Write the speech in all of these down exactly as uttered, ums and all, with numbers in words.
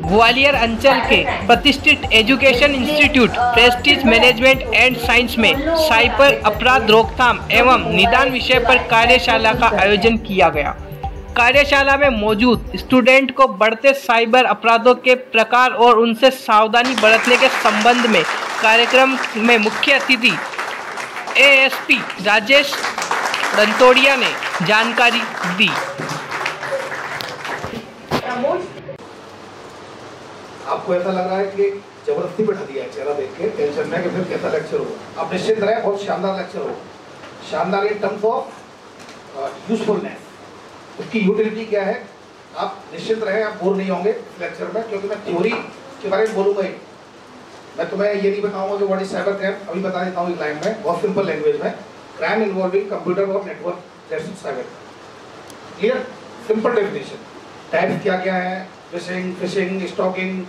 ग्वालियर अंचल के प्रतिष्ठित education institute prestige management and science में साइबर अपराध रोकथाम एवं निदान विषय पर कार्यशाला का आयोजन किया गया। कार्यशाला में मौजूद स्टूडेंट को बढ़ते साइबर अपराधों के प्रकार और उनसे सावधानी बरतने के संबंध में कार्यक्रम में मुख्य अतिथि एएसपी राजेश रंतोड़िया ने जानकारी दी। आपको ऐसा लग रहा है कि जबरदस्ती बैठा दिया है चेहरा देख के, टेंशन में कि फिर कैसा लेक्चर होगा। आप निश्चिंत रहे, बहुत शानदार लेक्चर होगा। शानदार इन टर्म्स ऑफ यूजफुलनेस, उसकी यूटिलिटी क्या है, आप निश्चिंत रहे, आप बोर नहीं होंगे इस लेक्चर में, क्योंकि मैं थ्योरी के बारे में बोलूंगा ही। मैं तुम्हें ये नहीं बताऊंगा कि व्हाट इज साइबर क्राइम, अभी बता देता हूँ एक लाइन में, बहुत सिंपल लैंग्वेज में। क्राइम इन्वॉल्विंग कंप्यूटर और network, that's cyber. Clear, simple definition. Types क्या क्या है, फिशिंग, फिशिंग, स्टॉकिंग,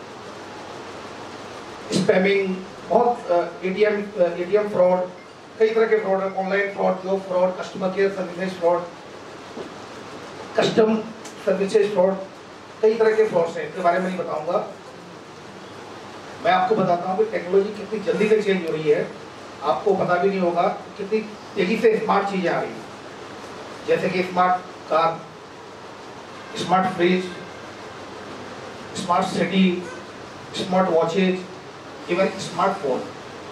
स्पैमिंग, बहुत एटीएम एटीएम फ्रॉड, कई तरह के फ्रॉड है, online fraud, job fraud, customer care services fraud, custom services fraud, कई तरह के फ्रॉड्स हैं। इसके बारे में नहीं बताऊंगा। मैं आपको बताता हूँ कि टेक्नोलॉजी कितनी जल्दी से चेंज हो रही है, आपको पता भी नहीं होगा कितनी तेजी से स्मार्ट चीजें आ रही हैं, जैसे कि smart car, smart fridge, smart city, smart watches, even smartphone.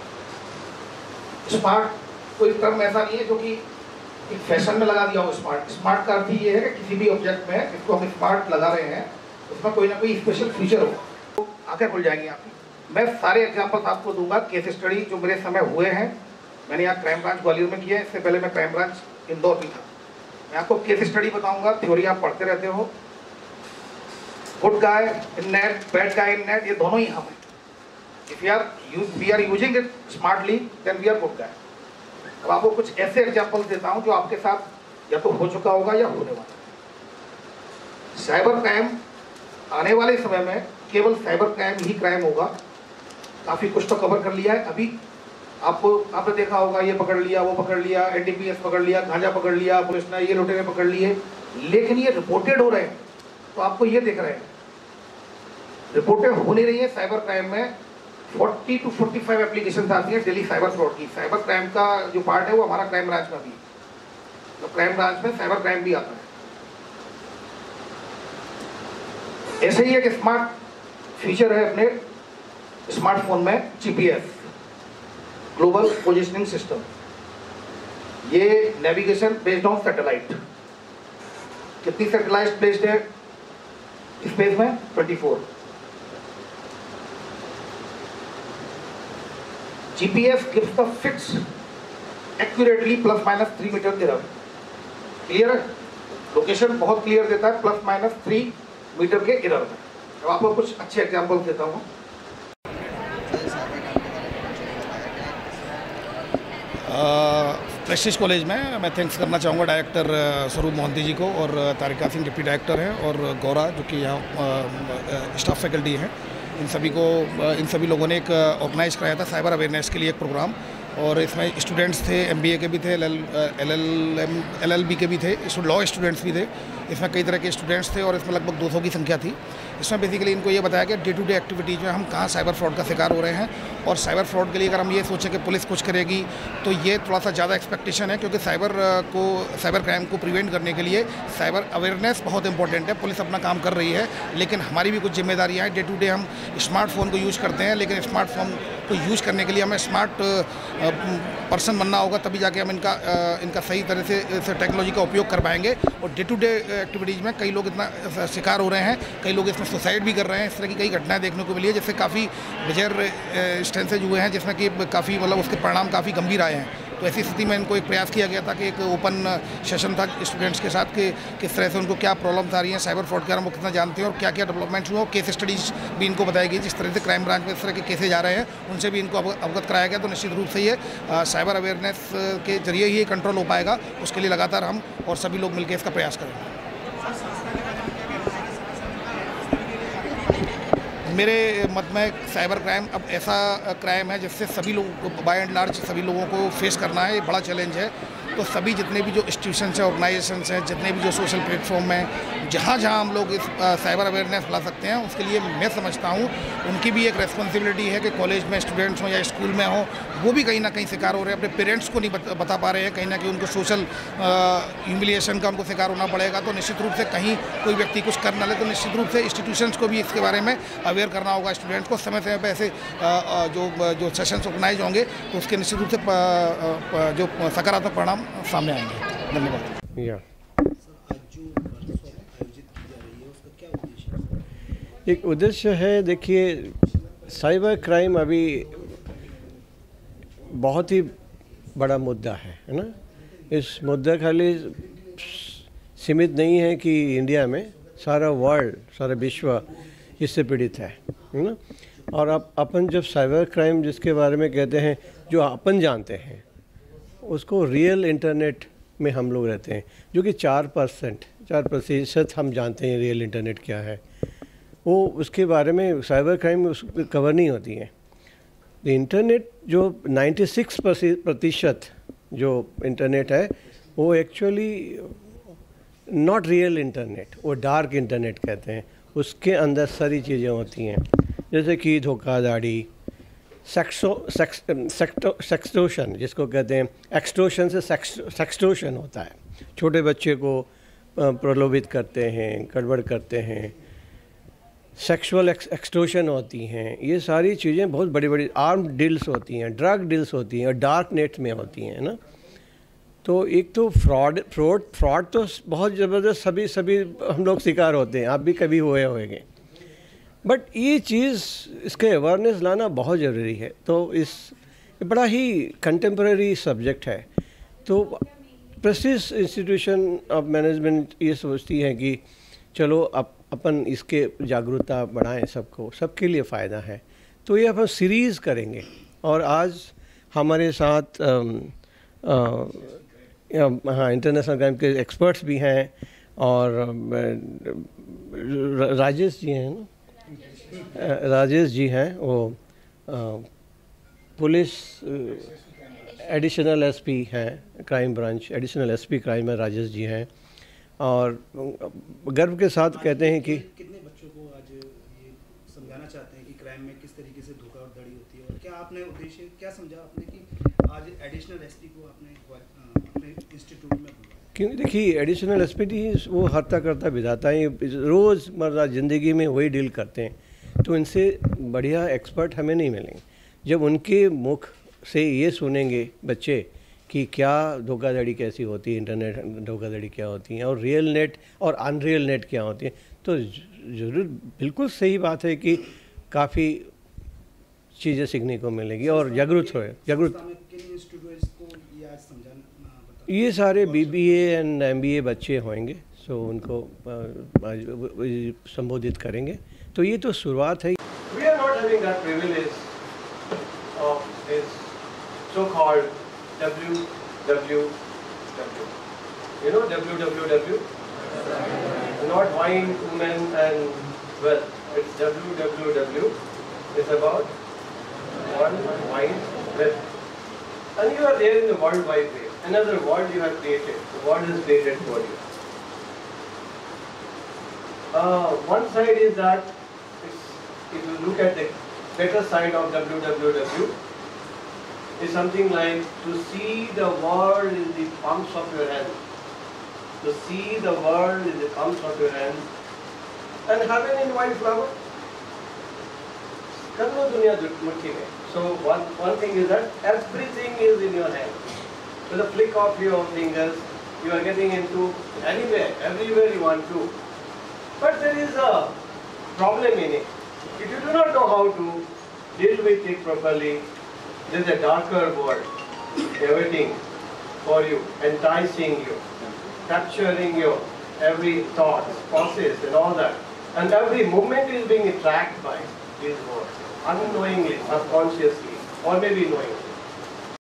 Smart कोई टर्म ऐसा नहीं है जो कि एक फैशन में लगा दिया हो। स्मार्ट स्मार्ट का अर्थ ये है कि किसी भी ऑब्जेक्ट में जिसको हम स्मार्ट लगा रहे हैं उसमें कोई ना कोई स्पेशल फीचर हो, तो आंखें खुल जाएंगी आपकी। मैं सारे एग्जांपल्स आपको दूंगा, केस स्टडी जो मेरे समय हुए हैं। मैंने यहाँ क्राइम ब्रांच ग्वालियर में किया है, इससे पहले मैं क्राइम ब्रांच इंदौर में था। मैं आपको केस स्टडी बताऊंगा, थ्योरी आप पढ़ते रहते हो। Good guy in net, bad guy in net, ये दोनों ही हम हैं। If we are we are using it smartly, then we are good guy. अब आपको कुछ ऐसे एग्जांपल्स देता हूं जो आपके साथ या तो हो चुका होगा या होने वाला है। साइबर क्राइम आने वाले समय में केवल साइबर क्राइम ही क्राइम होगा। काफी कुछ तो कवर कर लिया है। अभी आपको आपने देखा होगा, ये पकड़ लिया, वो पकड़ लिया, एनडीपीएस पकड़ लिया, गांजा पकड़ लिया, पुलिस ने ये लुटेरे पकड़ लिए, लेकिन ये रिपोर्टेड हो रहे हैं। तो आपको ये देख रहे हैं रिपोर्टेड हो नहीं रही है। साइबर क्राइम में चालीस टू पैंतालीस एप्लीकेशन आती है डेली साइबर फ्रॉड की। साइबर क्राइम का जो पार्ट है वो हमारा क्राइम ब्रांच में भी, तो क्राइम ब्रांच में साइबर क्राइम भी आता है। ऐसे ही एक स्मार्ट फीचर है अपने स्मार्टफोन में, जीपीएस, ग्लोबल पोजिशनिंग सिस्टम। ये नेविगेशन बेस्ड ऑन सैटेलाइट। कितनी सैटेलाइट प्लेस्ड है स्पेस में? चौबीस। G P S gives the fixed accurately plus minus three meter error. Clear है? लोकेशन बहुत क्लियर देता है प्लस माइनस थ्री मीटर के एरर में। अब आपको कुछ अच्छे एग्जांपल देता हूँ। प्रेस्टीज कॉलेज में मैं थैंक्स करना चाहूँगा डायरेक्टर स्वरूप मोहंती जी को, और तारिका सिंह डिप्टी डायरेक्टर हैं, और गौरा जो कि यहाँ स्टाफ फैकल्टी हैं। इन सभी को इन सभी लोगों ने एक ऑर्गेनाइज कराया था साइबर अवेयरनेस के लिए एक प्रोग्राम, और इसमें स्टूडेंट्स थे, एमबीए के भी थे, L L L L B के भी थे, लॉ स्टूडेंट्स भी थे। इसमें कई तरह के स्टूडेंट्स थे और इसमें लगभग दो सौ की संख्या थी। इसमें बेसिकली इनको ये बताया कि डे टू डे एक्टिविटीज़ में हम कहाँ साइबर फ्रॉड का शिकार हो रहे हैं, और साइबर फ्रॉड के लिए अगर हम ये सोचें कि पुलिस कुछ करेगी तो ये थोड़ा सा ज़्यादा एक्सपेक्टेशन है, क्योंकि साइबर को साइबर क्राइम को प्रिवेंट करने के लिए साइबर अवेयरनेस बहुत इंपॉर्टेंट है। पुलिस अपना काम कर रही है, लेकिन हमारी भी कुछ जिम्मेदारियाँ हैं। डे टू डे हम स्मार्टफोन को यूज़ करते हैं, लेकिन स्मार्टफोन को यूज़ करने के लिए हमें स्मार्ट पर्सन बनना होगा, तभी जाके हम इनका इनका सही तरह से टेक्नोलॉजी का उपयोग कर पाएंगे। और डे टू डे एक्टिविटीज़ में कई लोग इतना शिकार हो रहे हैं, कई लोग इसमें सुसाइड भी कर रहे हैं। इस तरह की कई घटनाएं देखने को मिली है, जिससे काफ़ी मेजर इंस्टेंसेज हुए हैं, जिसमें कि काफ़ी मतलब उसके परिणाम काफ़ी गंभीर आए हैं। तो ऐसी स्थिति में इनको एक प्रयास किया गया था कि एक ओपन सेशन था स्टूडेंट्स के साथ कि किस तरह से उनको क्या प्रॉब्लम्स आ रही हैं साइबर फ्रॉड के बारे में, वो कितना जानते हैं और क्या क्या डेवलपमेंट्स हुए, और केस स्टडीज़ भी इनको बताई गई। जिस तरह से क्राइम ब्रांच में इस तरह के केसेज आ रहे हैं उनसे भी इनको अवगत कराया गया। तो निश्चित रूप से ये साइबर अवेयरनेस के जरिए ही कंट्रोल हो पाएगा। उसके लिए लगातार हम और सभी लोग मिलकर इसका प्रयास करेंगे। मेरे मत में साइबर क्राइम अब ऐसा क्राइम है जिससे सभी लोगों को बाय एंड लार्ज सभी लोगों को फेस करना है। ये बड़ा चैलेंज है, तो सभी जितने भी जो इंस्टीट्यूशन हैं, ऑर्गेनाइजेशन हैं, जितने भी जो सोशल प्लेटफॉर्म हैं, जहाँ जहाँ हम लोग इस साइबर अवेयरनेस फैला सकते हैं, उसके लिए मैं समझता हूँ उनकी भी एक रेस्पॉन्सिबिलिटी है कि कॉलेज में स्टूडेंट्स हों या स्कूल में हों, वो भी कहीं ना कहीं शिकार हो रहे हैं, अपने पेरेंट्स को नहीं बता, बता पा रहे हैं, कहीं ना कहीं उनको सोशल ह्यूमिलिएशन का उनको शिकार होना पड़ेगा। तो निश्चित रूप से कहीं कोई व्यक्ति कुछ कर ना ले, तो निश्चित रूप से इंस्टीट्यूशंस को भी इसके बारे में अवेयर करना होगा, स्टूडेंट्स को समय समय पर ऐसे जो जो सेशंस ऑर्गेनाइज होंगे तो उसके निश्चित रूप से जो सकारात्मक परिणाम सामने आएंगे। धन्यवाद। एक उद्देश्य है, देखिए साइबर क्राइम अभी बहुत ही बड़ा मुद्दा है है ना। इस मुद्दा खाली सीमित नहीं है कि इंडिया में, सारा वर्ल्ड, सारा विश्व इससे पीड़ित है है ना। और अब अपन जब साइबर क्राइम जिसके बारे में कहते हैं, जो अपन जानते हैं उसको रियल इंटरनेट में हम लोग रहते हैं, जो कि चार परसेंट चार प्रतिशत हम जानते हैं रियल इंटरनेट क्या है, वो उसके बारे में साइबर क्राइम उस कवर नहीं होती है। इंटरनेट जो छियानवे प्रतिशत जो इंटरनेट है वो एक्चुअली नॉट रियल इंटरनेट, वो डार्क इंटरनेट कहते हैं। उसके अंदर सारी चीज़ें होती हैं, जैसे कि धोखाधड़ी, सेक्सो सेक्स सेक्सटोशन जिसको कहते हैं, एक्सटोशन से सेक्सटोशन होता है, छोटे बच्चे को प्रलोभित करते हैं, गड़बड़ करते हैं, सेक्सुअल एक्सटोशन होती हैं। ये सारी चीज़ें बहुत बड़ी बड़ी आर्म डील्स होती हैं, ड्रग डील्स होती हैं और डार्क नेट में होती हैं ना। तो एक तो फ्रॉड फ्रॉड फ्रॉड तो बहुत ज़बरदस्त सभी सभी हम लोग शिकार होते हैं, आप भी कभी हुए होंगे। बट ये चीज़, इसके अवेयरनेस लाना बहुत ज़रूरी है। तो इस बड़ा ही कंटेम्प्रेरी सब्जेक्ट है। तो प्रेस्टीज इंस्टीट्यूशन ऑफ मैनेजमेंट ये सोचती है कि चलो अब अपन इसके जागरूकता बढ़ाएं, सबको, सबके लिए फ़ायदा है। तो ये अपन सीरीज़ करेंगे। और आज हमारे साथ हाँ इंटरनेशनल क्राइम के एक्सपर्ट्स भी हैं, और राजेश जी हैं ना, राजेश जी हैं, वो पुलिस एडिशनल एसपी हैं, crime branch additional SP crime है, राजेश जी हैं। और गर्व के साथ कहते हैं कि कितने बच्चों को आज ये समझाना चाहते हैं कि क्राइम में किस तरीके से धोखाधड़ी होती है, और क्या आपने उद्देश्य क्या समझा आपने कि आज एडिशनल एसपी को आपने अपने इंस्टीट्यूट में बुलाया? क्योंकि देखिए एडिशनल एसपी वो हरता करता विधाता है, रोज़मर्रा ज़िंदगी में वही डील करते हैं। तो इनसे बढ़िया एक्सपर्ट हमें नहीं मिलेंगे। जब उनके मुख से ये सुनेंगे बच्चे कि क्या धोखाधड़ी कैसी होती है, इंटरनेट धोखाधड़ी क्या होती है, और रियल नेट और अनरियल नेट क्या होती है, तो ज़रूर बिल्कुल सही बात है कि काफ़ी चीज़ें सीखने को मिलेगी और जागरूक हो जागरूक ये सारे बीबीए एंड एमबीए बच्चे होंगे, सो उनको संबोधित करेंगे। तो ये तो शुरुआत है। We are not having that privilege of this so-called W W W. You know W W W? Not wine, women and wealth. It's W W W. It's about one, wine, wealth. And you are there in the World Wide Web. Another world you have created. The world is created for you. Uh, one side is that if you look at the better side of W W W, is something like to see the world in the palms of your hand. To see the world in the palms of your hand. And heaven in white flower. कर लो दुनिया मुट्ठी में. So one one thing is that everything is in your hand. With a flick of your fingers, you are getting into anywhere, everywhere you want to. But there is a problem in it. If you do not know how to deal with it properly, there is a darker world awaiting for you, enticing you, capturing your every thought, process and all that. And every movement is being tracked by these words, unknowingly, subconsciously, or maybe knowingly.